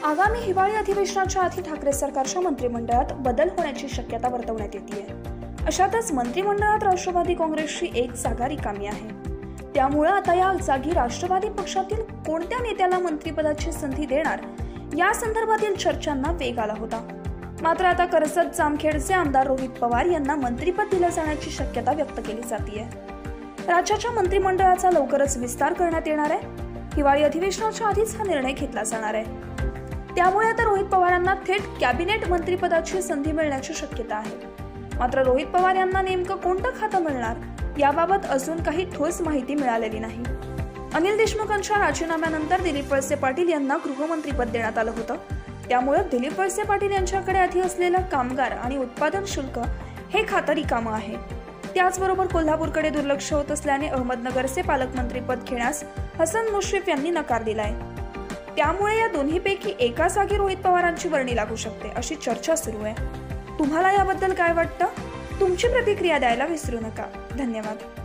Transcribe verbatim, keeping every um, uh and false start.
आगामी हिवाळी अधिवेशनाच्या आधी ठाकरे सरकारच्या मंत्रिमंडळात बदल होण्याची शक्यता वर्तवण्यात येते. अशातच मंत्रिमंडळात राष्ट्रवादी काँग्रेसची एक जागा रिकामी आहे. त्यामुळे आता या जागी राष्ट्रवादी पक्षातील कोणत्या नेत्याला मंत्रिपदाची संधी देणार या संदर्भातील चर्चांना वेग आला होता. मात्र आता कर्जत जामखेडचे आमदार रोहित पवार यांना मंत्रिपद दिलं जाण्याची शक्यता व्यक्त केली जाते. राज्याच्या मंत्रिमंडळाचा लवकरच विस्तार करण्यात येणार आहे. हिवाळी अधिवेशनाच्या आधीच हा निर्णय घेतला जाणार आहे. त्यामुळे आता रोहित पवारांना थेट कॅबिनेट मंत्रिपदाची संधी मिळण्याची शक्यता आहे. मात्र रोहित पवार यांना नेमकं कोणतं खातं मिळणार याबाबत अजून काही ठोस माहिती मिळालेली नाही. अनिल देशमुखांच्या राजीनाम्यानंतर दिलीप वळसे पाटील यांना गृहमंत्रीपद देण्यात आलं होतं. त्यामुळे दिलीप वळसे पाटील यांच्याकडे आधी असलेलं कामगार आणि उत्पादन शुल्क हे खातं रिकामं आहे. त्याचबरोबर कोल्हापूरकडे दुर्लक्ष होत असल्याने अहमदनगरचे पालकमंत्रीपद घेण्यास हसन मुश्रीफ यांनी नकार दिलाय. त्यामुळे या दोन्हीपैकी एका जागी रोहित पवारांची वर्णी लागू शकते अशी चर्चा सुरू आहे. तुम्हाला याबद्दल काय वाटतं? तुमची प्रतिक्रिया द्यायला विसरू नका. धन्यवाद.